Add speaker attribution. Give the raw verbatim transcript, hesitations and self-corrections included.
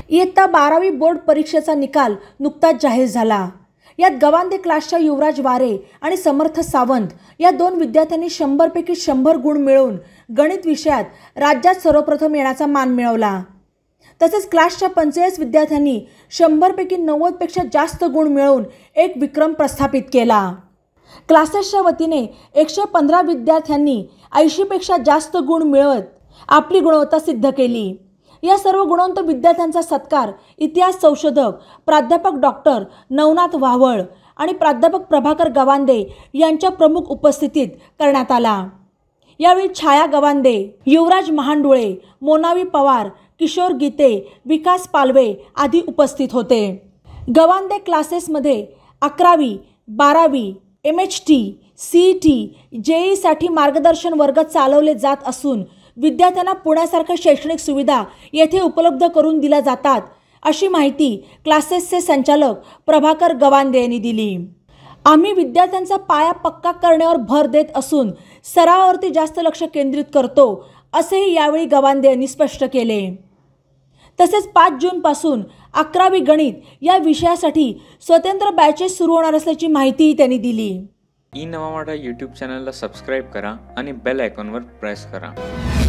Speaker 1: इयत्ता बारावी बोर्ड परीक्षेचा निकाल नुकताच जाहीर झाला। यात गवांदे क्लासच्या युवराज वारे आणि समर्थ सावंत या दोन विद्यार्थ्यांनी शंभर पैकी शंभर गुण मिळवून गणित विषयात राज्यात सर्वप्रथम येण्याचा मान मिळवला। तसेच क्लासच्या पंचेचाळीस विद्यार्थ्यांनी शंभर पैकी नव्वद पेक्षा जास्त गुण मिळवून एक विक्रम प्रस्थापित केला। क्लासेसच्या वतीने एकशे पंधरा विद्यार्थ्यांनी ऐंशी पेक्षा जास्त गुण मिळवत आपली गुणवत्ता सिद्ध केली। या सर्व गुणवंत विद्यार्थ्यांचा सत्कार इतिहास संशोधक प्राध्यापक डॉक्टर नवनाथ वाहवळ आणि प्राध्यापक प्रभाकर गवांदे यांच्या प्रमुख उपस्थितीत करण्यात आला। यावेळी छाया गवांदे, युवराज महांडुळे, मोनावी पवार, किशोर गीते, विकास पालवे आदी उपस्थित होते। गवांदे क्लासेसमध्ये अकरावी, बारावी, M H T, C E T, J E साठी मार्गदर्शन वर्ग चालवले जात असून विद्यार्थ्यांना पुण्यासारख्या शैक्षणिक सुविधा येथे उपलब्ध करून दिल्या जातात, अशी माहिती क्लासेसचे संचालक प्रभाकर गवांदे यांनी दिली। आम्ही विद्यार्थ्यांचा पाया पक्का करण्यावर भर देत असून सरावावरती जास्त लक्ष केंद्रित करतो, असेही यावेळी गवांदे यांनी स्पष्ट केले। तसेच पाच जून पासून अकरावी गणित या विषयासाठी स्वतंत्र बॅचेस सुरू होणार असल्याची माहितीही त्यांनी दिली।
Speaker 2: ई नवा मराठा यूट्यूब चॅनलला सबस्क्राईब करा आणि बेल आयकॉनवर प्रेस करा।